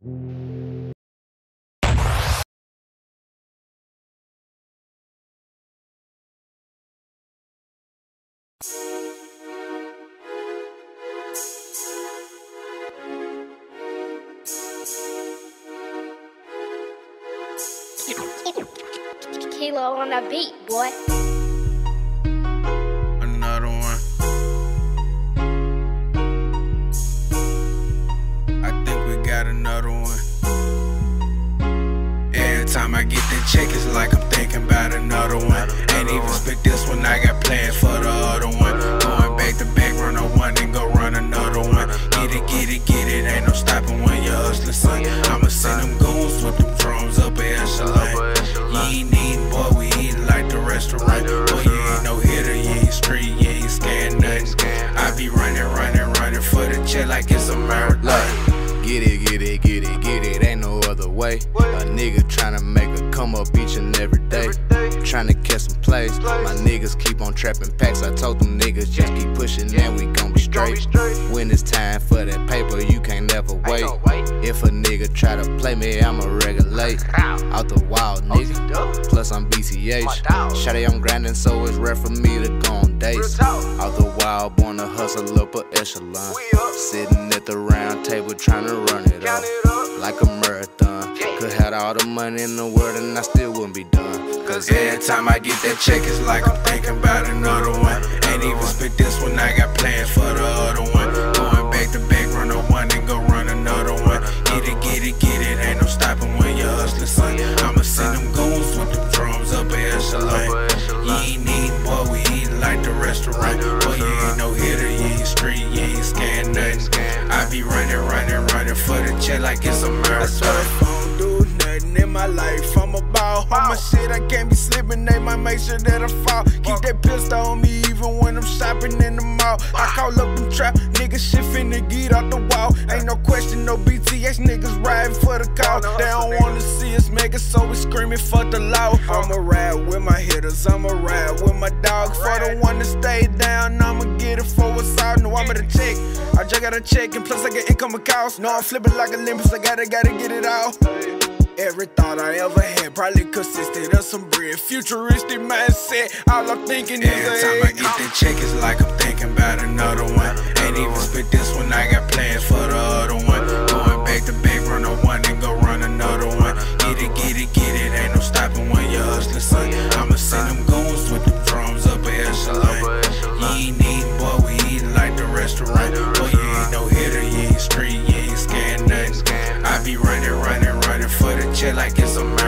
Kilo on that beat, boy. Another one. I think we got another one. Every time I get that check, it's like I'm thinking about another one. Ain't even spit this one, I got plans for the other one. Going back to back, run on one and go run another one. Get it, ain't no stopping when you're hustling, son. I'ma send them goons with them drums up at echelon. You ain't eating, boy, we eating like the restaurant. Boy, you ain't no hitter, you ain't street, you ain't scared nothing. I be running for the check like it's a marathon. Get it, ain't no other way. A nigga tryna make a come up each and every day. Tryna catch some plays. My niggas keep on trapping packs. I told them niggas just keep pushing and we gon' be straight. When it's time for that paper, you can't never wait. If a nigga try to play me, I'ma regulate. Out the wild nigga, plus I'm BCH. Shawty, I'm grinding, so it's rare for me to go on dates. Out the wild, born to hustle up a echelon. Sitting at the round table tryna run it up like a marathon. Could have all the money in the world and I still wouldn't be done. Cause every time I get that check, it's like I'm thinking about another one. Ain't even spit this one, I got plans for the other one. Going back to back, run on one and go run another one. Get it, ain't no stopping when you're hustling, son. I'ma send them goons with them drums up at echelon. You ain't eating, boy, we eating like the restaurant. Boy, you ain't no hitter, you ain't street, you ain't scared nothing. I be running for the check like it's a marathon. I don't do nothing in my life, I'm a ball. On my shit, I can't be slipping, they might make sure that I fall. Keep that pistol on me even when I'm shopping in the mall. I call up them trap niggas, shit finna get off the wall. Ain't no question, no BTS niggas riding for the call. They don't wanna see us make it, so we screaming for the law. I'ma ride with my hitters, I'ma ride with my dog. For the one that stay down, I'ma get it for what's out. No, I'm at a check, I just got a check, and plus I get income accounts. No, I'm flipping like Olympus, I gotta get it out. Every thought I ever had probably consisted of some bread. Futuristic mindset, all I'm thinking is every time I get that check, it's like I'm thinking about another one. Ain't even spit this one, I got plans for the other one. Going back to back, run on one and go run another one. Get it, ain't no stopping when you're hustling, son. I'ma send them goons with them drums up at echelon. You ain't eating, boy, we eating like the restaurant. Boy, you ain't no hitter, you ain't street, you ain't scared nothing. I be running for the check like it's a marathon.